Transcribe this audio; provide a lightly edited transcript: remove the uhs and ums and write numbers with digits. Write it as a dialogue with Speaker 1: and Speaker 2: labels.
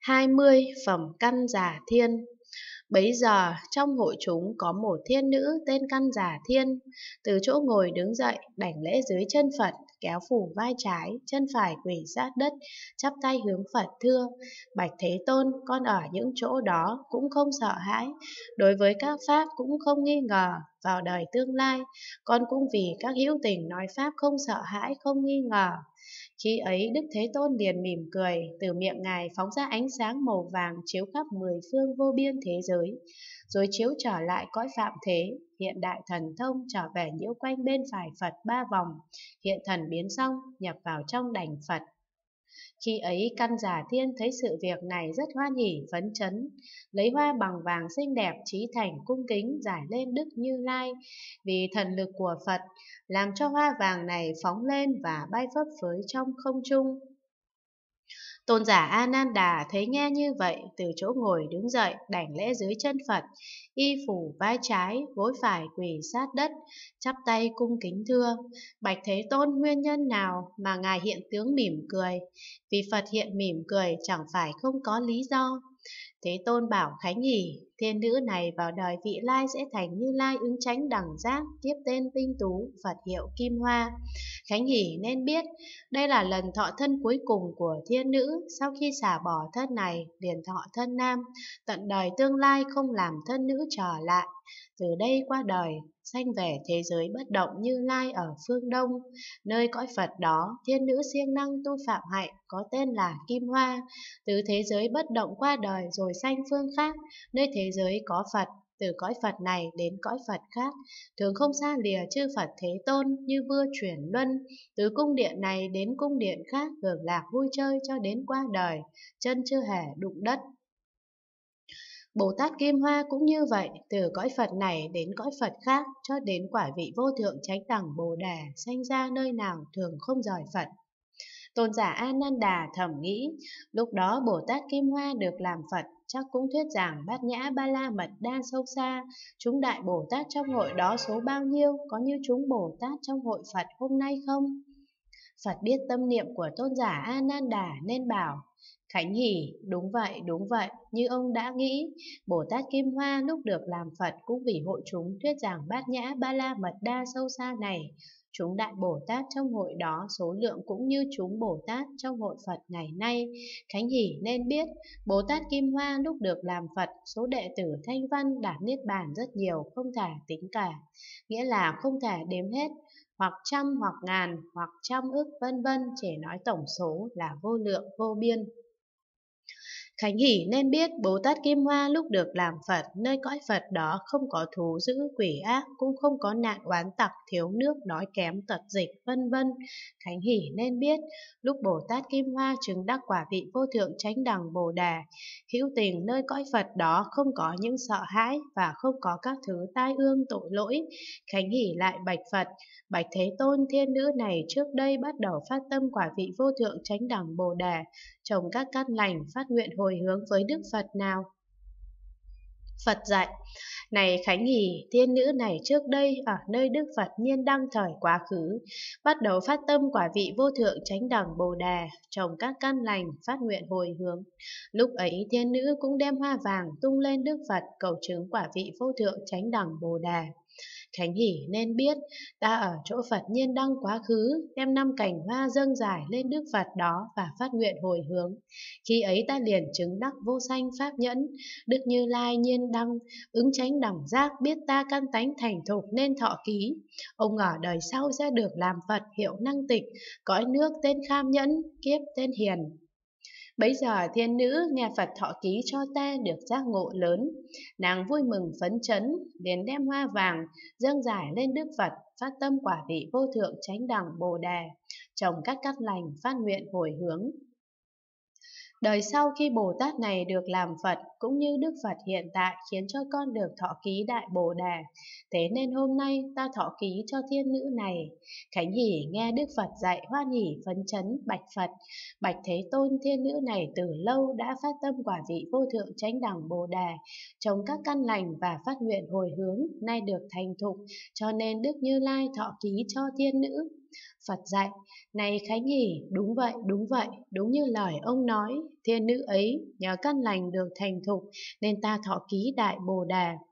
Speaker 1: 20 phẩm căn giả thiên. Bấy giờ trong hội chúng có một thiên nữ tên Căn Giả Thiên, từ chỗ ngồi đứng dậy đảnh lễ dưới chân Phật, kéo phủ vai trái, chân phải quỳ sát đất, chắp tay hướng Phật thưa: Bạch Thế Tôn, con ở những chỗ đó cũng không sợ hãi, đối với các pháp cũng không nghi ngờ, vào đời tương lai con cũng vì các hữu tình nói pháp không sợ hãi không nghi ngờ. Khi ấy Đức Thế Tôn liền mỉm cười, từ miệng Ngài phóng ra ánh sáng màu vàng chiếu khắp mười phương vô biên thế giới, rồi chiếu trở lại cõi phạm thế, hiện đại thần thông trở về nhiễu quanh bên phải Phật ba vòng, hiện thần biến xong, nhập vào trong đảnh Phật. Khi ấy Căn Giả Thiên thấy sự việc này rất hoan hỉ phấn chấn, lấy hoa bằng vàng xinh đẹp chí thành cung kính giải lên Đức Như Lai, vì thần lực của Phật làm cho hoa vàng này phóng lên và bay phấp phới trong không trung. Tôn giả A Nan Đà thấy nghe như vậy, từ chỗ ngồi đứng dậy đảnh lễ dưới chân Phật, y phủ vai trái, gối phải quỳ sát đất, chắp tay cung kính thưa: Bạch Thế Tôn, nguyên nhân nào mà Ngài hiện tướng mỉm cười? Vì Phật hiện mỉm cười chẳng phải không có lý do. Thế Tôn bảo Khánh Hỷ: thiên nữ này vào đời vị lai sẽ thành Như Lai ứng chánh đẳng giác, tiếp tên Tinh Tú, Phật hiệu Kim Hoa. Khánh Hỷ nên biết, đây là lần thọ thân cuối cùng của thiên nữ, sau khi xả bỏ thân này, liền thọ thân nam, tận đời tương lai không làm thân nữ trở lại. Từ đây qua đời, sanh về thế giới bất động Như Lai ở phương Đông, nơi cõi Phật đó, thiên nữ siêng năng tu phạm hạnh, có tên là Kim Hoa. Từ thế giới bất động qua đời rồi sanh phương khác, nơi thế giới có Phật, từ cõi Phật này đến cõi Phật khác, thường không xa lìa chư Phật Thế Tôn, như vua chuyển luân, từ cung điện này đến cung điện khác hưởng lạc vui chơi cho đến qua đời, chân chưa hề đụng đất. Bồ Tát Kim Hoa cũng như vậy, từ cõi Phật này đến cõi Phật khác, cho đến quả vị vô thượng chánh đẳng Bồ Đề, sanh ra nơi nào thường không rời Phật. Tôn giả A Nan Đà thầm nghĩ, lúc đó Bồ Tát Kim Hoa được làm Phật, chắc cũng thuyết giảng Bát Nhã Ba La Mật Đa sâu xa. Chúng đại Bồ Tát trong hội đó số bao nhiêu, có như chúng Bồ Tát trong hội Phật hôm nay không? Phật biết tâm niệm của tôn giả A Nan Đà nên bảo: Khánh Hỷ, đúng vậy, như ông đã nghĩ, Bồ Tát Kim Hoa lúc được làm Phật cũng vì hội chúng thuyết giảng Bát Nhã Ba La Mật Đa sâu xa này. Chúng đại Bồ Tát trong hội đó số lượng cũng như chúng Bồ Tát trong hội Phật ngày nay. Khánh Hỷ nên biết, Bồ Tát Kim Hoa lúc được làm Phật, số đệ tử Thanh Văn đạt Niết Bàn rất nhiều, không thể tính cả, nghĩa là không thể đếm hết, hoặc trăm hoặc ngàn hoặc trăm ức vân vân, chỉ nói tổng số là vô lượng vô biên. Khánh Hỷ nên biết, Bồ Tát Kim Hoa lúc được làm Phật, nơi cõi Phật đó không có thú dữ quỷ ác, cũng không có nạn oán tặc, thiếu nước, đói kém, tật dịch, vân vân. Khánh Hỷ nên biết, lúc Bồ Tát Kim Hoa chứng đắc quả vị vô thượng chánh đẳng Bồ Đề, hữu tình nơi cõi Phật đó không có những sợ hãi và không có các thứ tai ương tội lỗi. Khánh Hỷ lại bạch Phật: Bạch Thế Tôn, thiên nữ này trước đây bắt đầu phát tâm quả vị vô thượng chánh đẳng Bồ Đề, trồng các căn lành, phát nguyện hồi hướng với Đức Phật nào? Phật dạy: Này Khánh Hỷ, thiên nữ này trước đây ở nơi Đức Phật Nhiên Đăng thời quá khứ, bắt đầu phát tâm quả vị vô thượng chánh đẳng Bồ Đề, trồng các căn lành, phát nguyện hồi hướng. Lúc ấy thiên nữ cũng đem hoa vàng tung lên Đức Phật cầu chứng quả vị vô thượng chánh đẳng Bồ Đề. Khánh Hỷ nên biết, ta ở chỗ Phật Nhiên Đăng quá khứ, đem 5 cành hoa dâng giải lên Đức Phật đó và phát nguyện hồi hướng. Khi ấy ta liền chứng đắc vô sanh pháp nhẫn, Đức Như Lai Nhiên Đăng, ứng chánh đẳng giác, biết ta căn tánh thành thục nên thọ ký. Ông ở đời sau sẽ được làm Phật hiệu năng tịch, cõi nước tên Kham Nhẫn, kiếp tên Hiền. Bấy giờ thiên nữ nghe Phật thọ ký cho ta được giác ngộ lớn, nàng vui mừng phấn chấn, liền đem hoa vàng dâng giải lên Đức Phật, phát tâm quả vị vô thượng chánh đẳng Bồ Đề, trồng các căn lành, phát nguyện hồi hướng. Đời sau khi Bồ Tát này được làm Phật, cũng như Đức Phật hiện tại khiến cho con được thọ ký Đại Bồ Đề. Thế nên hôm nay ta thọ ký cho thiên nữ này. Khánh Hỷ nghe Đức Phật dạy hoan hỷ phấn chấn bạch Phật: Bạch Thế Tôn, thiên nữ này từ lâu đã phát tâm quả vị vô thượng chánh đẳng Bồ Đề, trồng các căn lành và phát nguyện hồi hướng, nay được thành thục, cho nên Đức Như Lai thọ ký cho thiên nữ. Phật dạy, này Khánh Hỷ, đúng vậy, đúng như lời ông nói, thiên nữ ấy nhờ căn lành được thành thục nên ta thọ ký đại Bồ Đề.